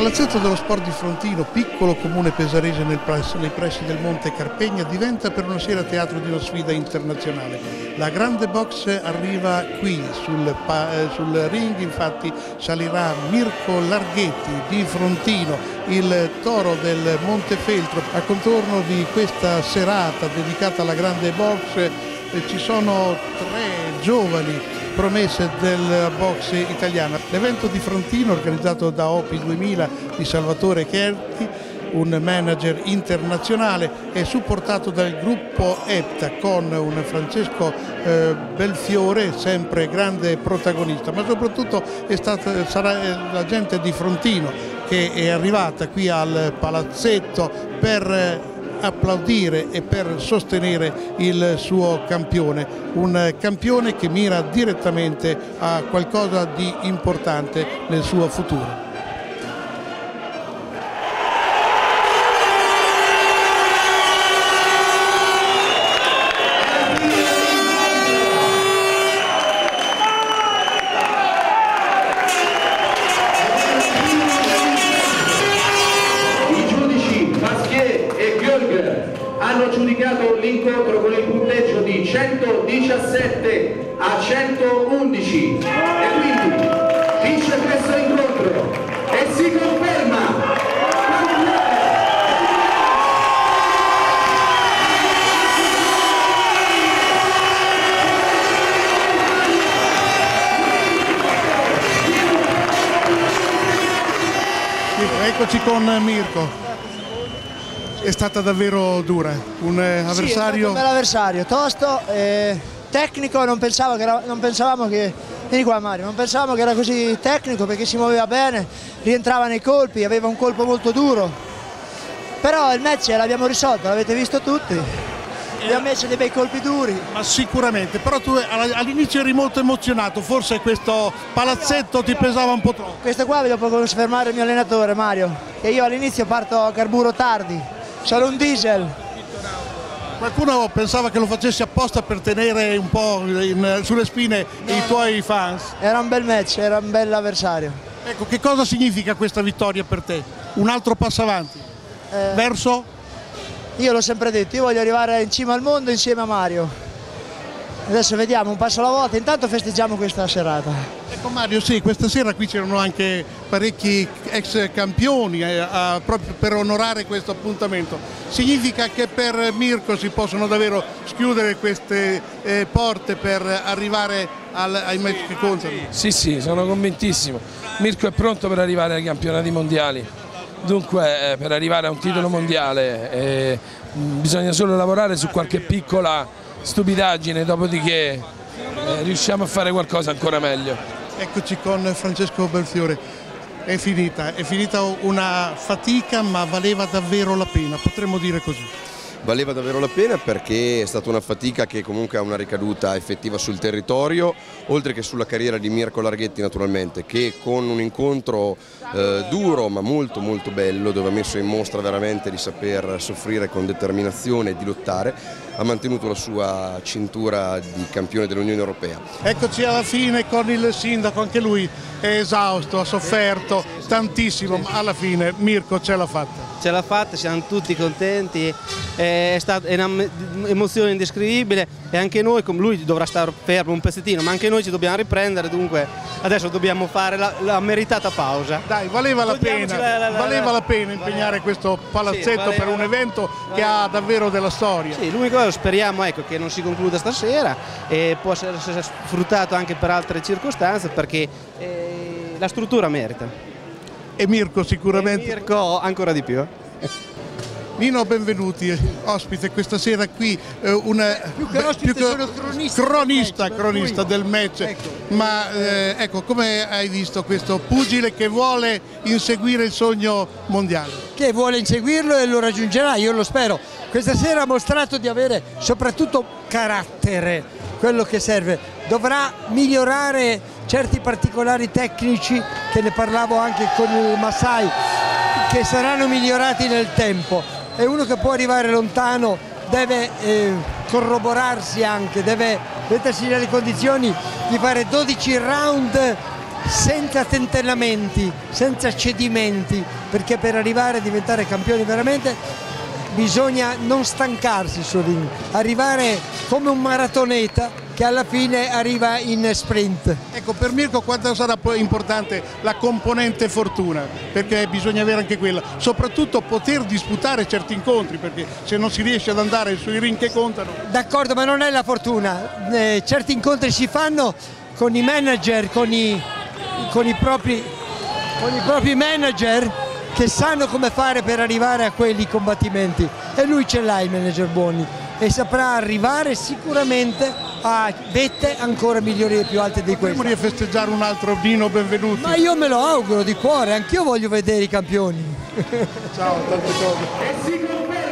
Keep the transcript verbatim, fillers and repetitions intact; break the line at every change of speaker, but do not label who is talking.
Palazzetto dello Sport di Frontino, piccolo comune pesarese nel presso, nei pressi del Monte Carpegna, diventa per una sera teatro di una sfida internazionale. La grande box arriva qui, sul, eh, sul ring infatti salirà Mirko Larghetti di Frontino, il toro del Montefeltro. A contorno di questa serata dedicata alla grande box eh, ci sono tre giovani promesse della box italiana. L'evento di Frontino, organizzato da O P I duemila di Salvatore Cherti, un manager internazionale, è supportato dal gruppo EPTA con un Francesco eh, Belfiore, sempre grande protagonista, ma soprattutto è stata, sarà la gente di Frontino che è arrivata qui al palazzetto per applaudire e per sostenere il suo campione, un campione che mira direttamente a qualcosa di importante nel suo futuro.
Hanno giudicato l'incontro con il punteggio di centodiciassette a centoundici e quindi vince questo incontro e si conferma
Eccoci con Mirko. È stata davvero dura, un avversario...
Sì, un bel avversario, tosto, eh, tecnico, non, pensavo che era, non pensavamo che... Vieni qua Mario, non pensavamo che era così tecnico perché si muoveva bene, rientrava nei colpi, aveva un colpo molto duro. Però il match l'abbiamo risolto, l'avete visto tutti, abbiamo messo dei bei colpi duri.
Ma sicuramente, però tu all'inizio eri molto emozionato, forse questo palazzetto ti pesava un po' troppo.
Questo qua ve lo può confermare il mio allenatore Mario, che io all'inizio parto a carburo tardi. Sono un diesel.
Qualcuno pensava che lo facessi apposta per tenere un po' in, sulle spine no, i tuoi fans?
Era un bel match, era un bel avversario.
Ecco, che cosa significa questa vittoria per te? Un altro passo avanti? Eh, Verso?
Io l'ho sempre detto, io voglio arrivare in cima al mondo insieme a Mario. Adesso vediamo un passo alla volta, intanto festeggiamo questa serata.
Ecco Mario, sì, questa sera qui c'erano anche parecchi ex campioni eh, a, proprio per onorare questo appuntamento. Significa che per Mirko si possono davvero schiudere queste eh, porte per arrivare al, ai match che contano?
Sì, sì, sono convintissimo. Mirko è pronto per arrivare ai campionati mondiali. Dunque eh, per arrivare a un titolo mondiale eh, bisogna solo lavorare su qualche piccola stupidaggine, dopodiché eh, riusciamo a fare qualcosa ancora meglio.
Eccoci con Francesco Belfiore. È finita, è finita una fatica, ma valeva davvero la pena, potremmo dire così.
Valeva davvero la pena perché è stata una fatica che comunque ha una ricaduta effettiva sul territorio, oltre che sulla carriera di Mirko Larghetti naturalmente, che con un incontro eh, duro ma molto molto bello, dove ha messo in mostra veramente di saper soffrire con determinazione e di lottare, ha mantenuto la sua cintura di campione dell'Unione Europea.
Eccoci alla fine con il sindaco, anche lui è esausto, ha sofferto tantissimo, ma alla fine Mirko ce l'ha fatta.
Ce l'ha fatta, siamo tutti contenti, è stata un'emozione indescrivibile e anche noi, come lui dovrà stare fermo un pezzettino, ma anche noi ci dobbiamo riprendere, dunque adesso dobbiamo fare la, la meritata pausa.
Dai, valeva la pena, la, la, la, valeva la pena impegnare questo palazzetto sì, per un evento valeva, che ha davvero della storia.
Sì, l'unica cosa speriamo ecco, che non si concluda stasera e possa essere sfruttato anche per altre circostanze perché eh, la struttura merita.
E Mirko sicuramente.
E Mirko ancora di più.
Nino, benvenuti, ospite questa sera qui, eh, una,
più che ospite
più che,
sono cronista,
cronista,
del match,
cronista del match, ecco. Ma eh, ecco, come hai visto questo pugile che vuole inseguire il sogno mondiale?
Che vuole inseguirlo e lo raggiungerà, io lo spero. Questa sera ha mostrato di avere soprattutto carattere, quello che serve. Dovrà migliorare certi particolari tecnici, che ne parlavo anche con il Masai, che saranno migliorati nel tempo. È uno che può arrivare lontano, deve eh, corroborarsi anche, deve mettersi nelle condizioni di fare dodici round senza tentennamenti, senza cedimenti, perché per arrivare a diventare campioni veramente bisogna non stancarsi sul ring, arrivare come un maratoneta che alla fine arriva in sprint.
Ecco, per Mirko quanto sarà poi importante la componente fortuna, perché bisogna avere anche quella, soprattutto poter disputare certi incontri, perché se non si riesce ad andare sui ring che contano.
D'accordo, ma non è la fortuna, eh, certi incontri si fanno con i manager, con i, con i propri, con i propri manager che sanno come fare per arrivare a quei combattimenti, e lui ce l'ha i manager buoni e saprà arrivare sicuramente a vette ancora migliori e più alte di queste.
Potremmo festeggiare un altro Nino Benvenuti.
Ma io me lo auguro di cuore, anch'io voglio vedere i campioni.
Ciao, tante cose.